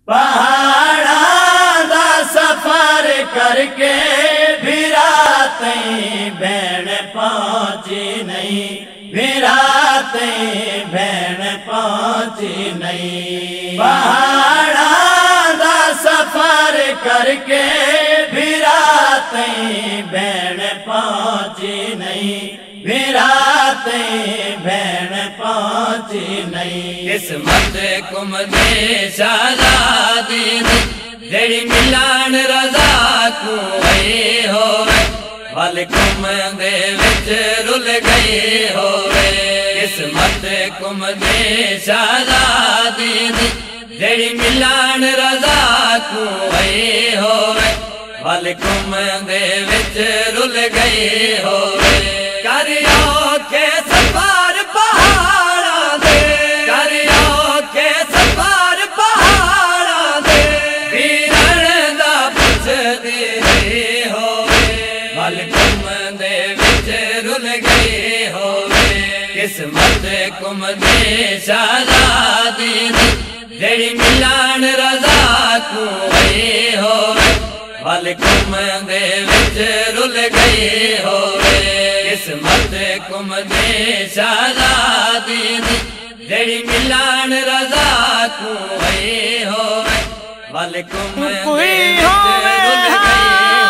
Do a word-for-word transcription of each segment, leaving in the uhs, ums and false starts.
पहाड़ा दा सफर करके भिरातई भेण पहुंची नहीं, भिरातई भेण पहुंची नहीं। पहाड़ा दा सफर करके भिरातई भेण पहुंची नहीं, भिरातई भेण पहुंची नहीं। किस्मत कुम दे शादी जेड़ी मिलान रजा को गई होवे, भल कुम दे विच रुल गई होवे। किस्मत कुम दे शादी जेड़ी मिलान रजा को गई होवे, भल कुम दे विच रुल गई होवे। करियो के सफर पहाड़ा दे, करियो के सफर पहाड़ा दे, वीरन दा पुछदी रही होवे, भल कुम दे विच रुल गई होवे। किस्मत कुम दे शादी जेड़ी मिलान रजा को गई होवे, भल कुम दे विच रुल गई होवे। किस्मत कुम दे शादी जेड़ी मिलान रजा को गई होवे, भल कुम दे विच रुल गई होवे।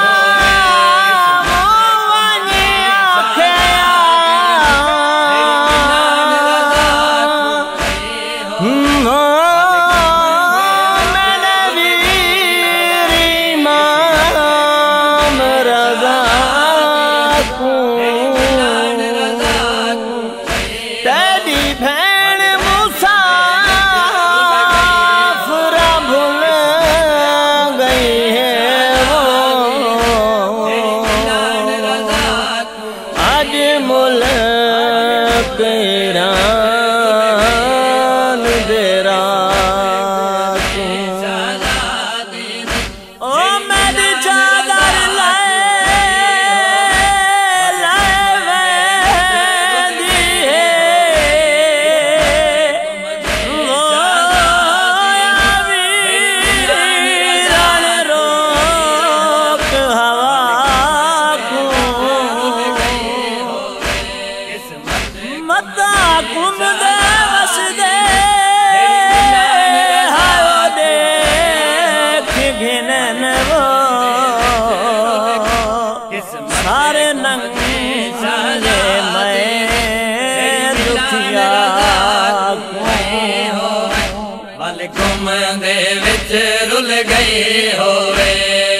कुम दे विच रुल गई होवे।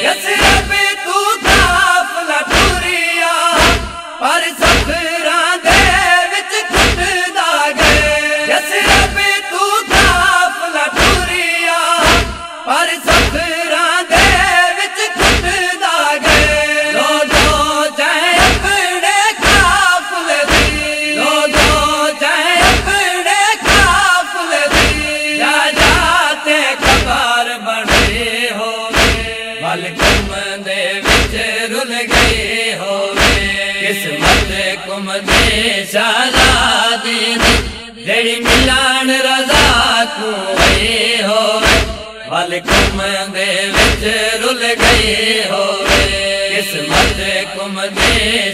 यसरब तू काफला टुरिया पर सफरां दे विच खुटदा गए। यसरब तू काफला टुरिया पर सफरां दे विच खुटदा गए। लोगों जाए अपने काफले दी, लोगों जाए अपने काफले दी, या जाते खबर बने होवे, भल कुम दे विच रुल गए होवे। किस्मत कुम दे शादी जेड़ी मिलान रजा को गई होवे, भल कुम दे विच रुल गई होवे। किस्मत कुम दे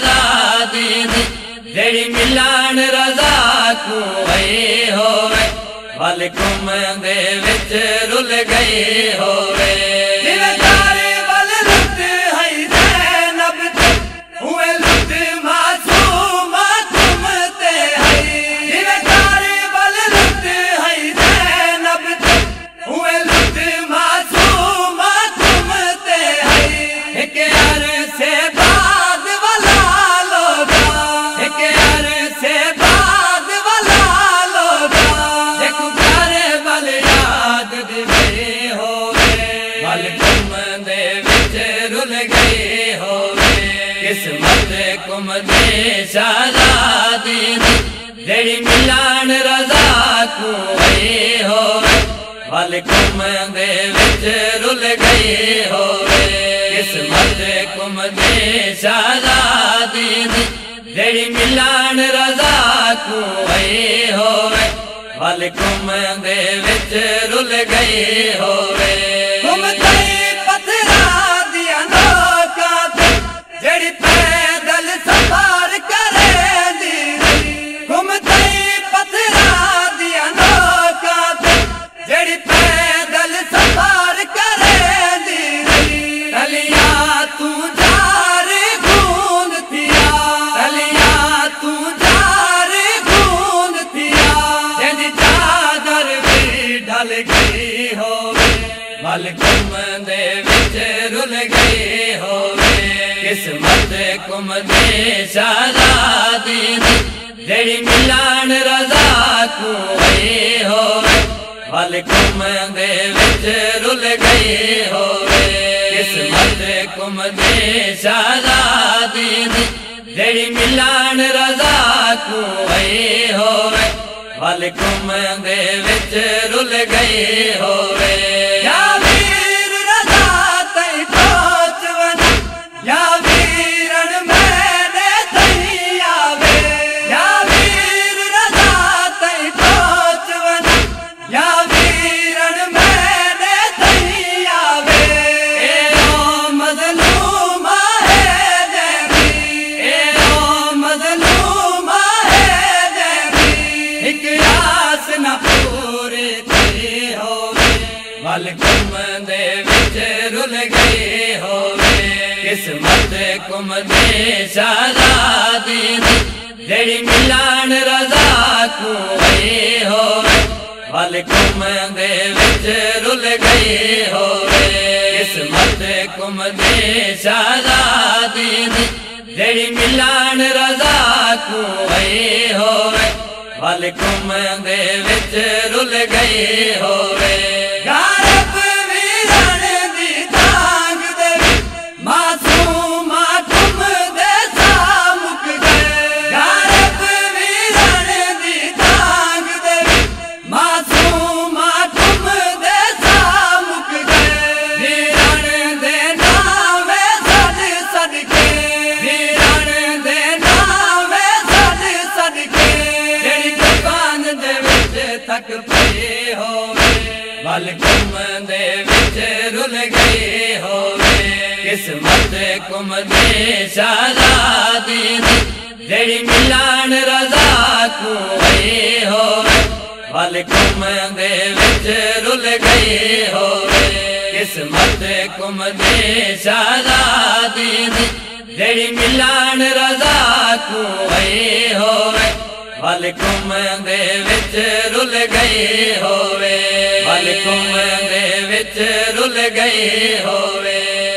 शादी जेड़ी मिलान रजा को गई होवे, भल कुम दे विच रुल गई होवे। दिलदारे वल लुट है ज़ैनब ते, हुए लुट मासूमा तुम ते है। दिलदारे वल लुट है ज़ैनब ते, हुए लुट मासूमा तुम ते है। एक अरसे बाद वाला लोगा, एक अरसे बाद वाला लोगा, एक प्यारे वल याद दिवे होवे, भल कुम दे विच रुल गए होवे। किस्मत कुम दे शादी जेड़ी मिलान रजा को गई होवे, भल कुम दे विच रुल गई होवे। किस्मत कुम दे शादी जेड़ी मिलान रजा को गई होवे, भल कुम दे विच रुल गई होवे घूमते पत्थरा दिया नौका ते जेड़ी पैदल सफर करे दी घूमते पत्थरा दिया नौका ते जेड़ी पैदल सफर करे दी टलिया तू जार खून थिया टलिया तू जार खून थिया जेदी चादर भी ढल गई होवे वल घूमदे विच रुल गई होवे किस्मत घूमदे शहज़ादी जेड़ी मिलन रज़ा को आई होवे वल घूमदे विच रुल गई होवे किस्मत घूमदे शहज़ादी जेड़ी मिलन रज़ा को आई होवे वल घूमदे विच रुल गई होवे या वीर रज़ा तई पहुंच वना या वीरन मैंने तई आवे या वीर रज़ा तई पहुंच वना या वीरन मैंने तई आवे ए ओ मज़लूम है जैनी ए ओ मज़लूम है जैनी एक आस न पूरी थी होवे वल घूमदे विच रुल गई होवे किस्मत घूमदे शहज़ादी जेड़ी मिलन रज़ा को आई होवे वल घूमदे विच रुल गई होवे किस्मत घूमदे शहज़ादी जेड़ी मिलन रज़ा को आई होवे वल घूमदे विच रुल गई होवे गारब वीरन दी तांग दे मासूमा घूमदे सा मुक गए गारब वीरन दी तांग दे मासूमा घूमदे सा मुक गए वीरन दे नावे सद सदके वीरन दे नावे सद सदके जेड़ी कुर्बान दे विच थक पई होवे वल घूमदे विच रुल गई होवे किस्मत घूमदे शहज़ादी जेड़ी मिलन रज़ा को आई होवे वल घूमदे विच रुल गई होवे किस्मत घूमदे शहज़ादी जेड़ी मिलन रज़ा को आई होवे वल घूमदे विच रुल गई होवे वल घूमदे विच रुल गई होवे।